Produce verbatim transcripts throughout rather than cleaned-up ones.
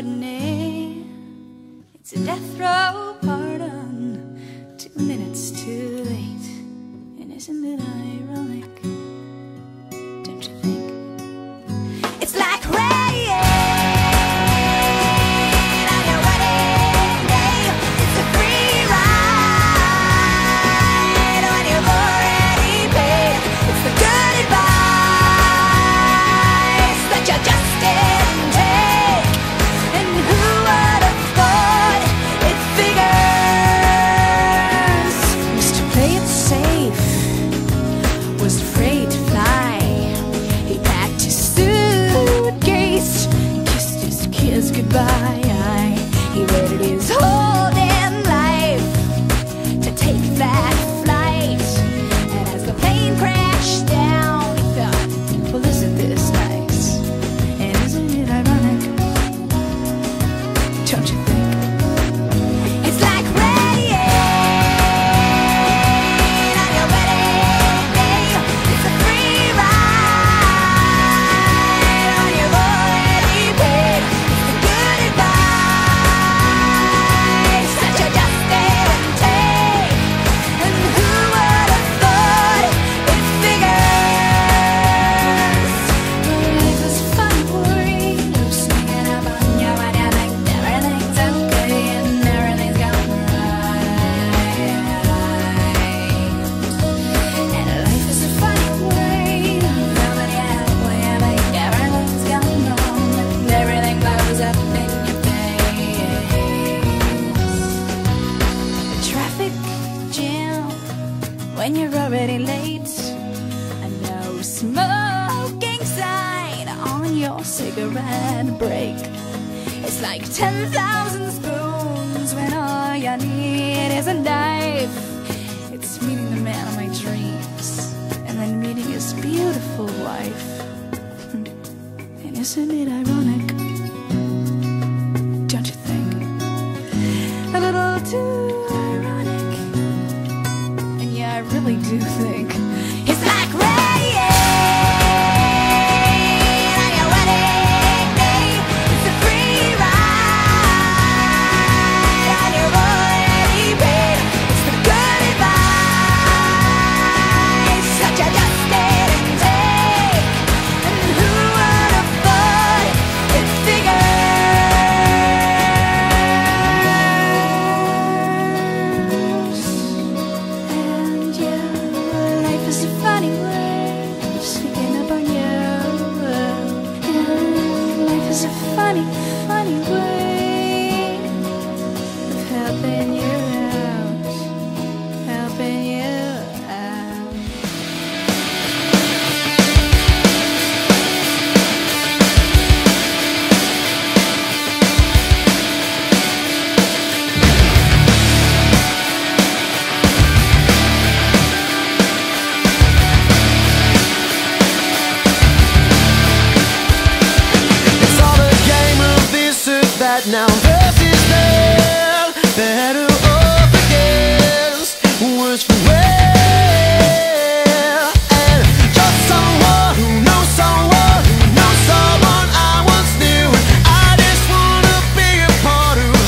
mutiny. It's a death row pardon, two minutes too late. And isn't it ironic? Don't you think? It's like rain on your wedding day. It's a free ride on your already paid. It's the good advice that you just didn't take. And who would have thought it figures? Used to play it safe, was afraid to fly. He packed his suitcase, kissed his kids goodbye. He waited his whole damn life to take that flight. And as the plane crashed down, he thought, well, isn't this nice? And isn't it ironic? Don't you think? It's like rain on your wedding day. It's a free ride on your already paid. It's the good advice that you just didn't take. And who would have thought it figures? Life is fun, worry, no sneaking up on you when you think everything's okay and everything's going right. And life is a funny way, when you when you think everything's going wrong and everything blows up in your face. A traffic jam when you're already late. A no smoking sign on your cigarette break. It's like ten thousand spoons when all you need is a knife. It's meeting the man of my dreams and then meeting his beautiful wife. And isn't it ironic? Don't you think? A little too ironic. And yeah, I really do think it's like rain on your wedding day. It's a free ride on your already paid. It's the good advice that you just didn't take. And who would have thought it figures? And yeah, life is a funny way of sneaking up on you. Yeah, life is a funny, funny way of helping you out, helping you out. It's all a game of this or that now. Versus them, better off against, worse for wear. And just someone who knows someone who knows someone I once knew. I just wanna be a part of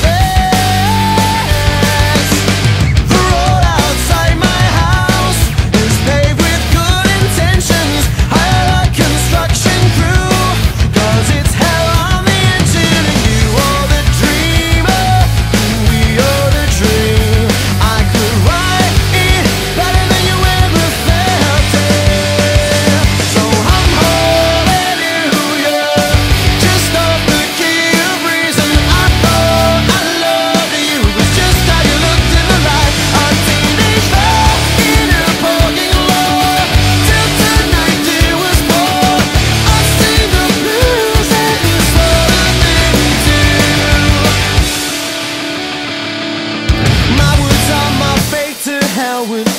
this. The road outside my house is paved with good intentions. Hire a construction crew, 'cause it's hell on the engine. And you are the dreamer, we are the dream. I could write it better than you ever felt it. So I'm hallelujah, just off the key of reason. I thought I loved you, but just how you looked in the light. A teenage girl in a parking lot, till tonight it was born. I sing the blues and it's what I do. My words are my fate, to hell with